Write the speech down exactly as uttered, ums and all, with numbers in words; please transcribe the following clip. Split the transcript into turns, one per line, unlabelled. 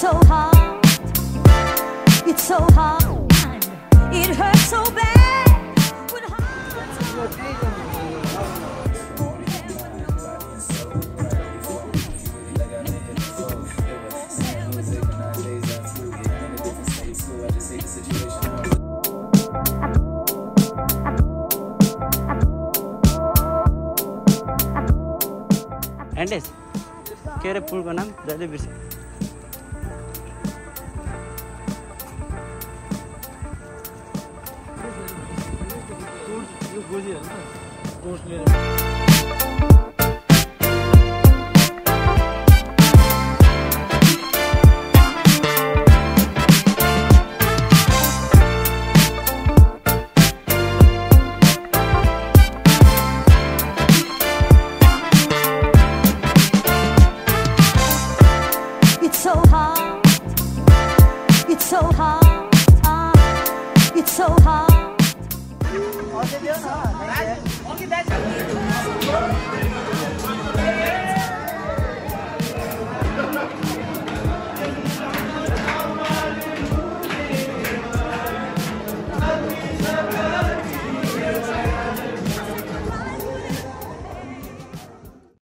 so hard, it's so hard, it hurts so bad when hearts are
एन्डेस के अरे फुलको नाम जहिले बिर्स
so hard, it's so hard, it's so hard.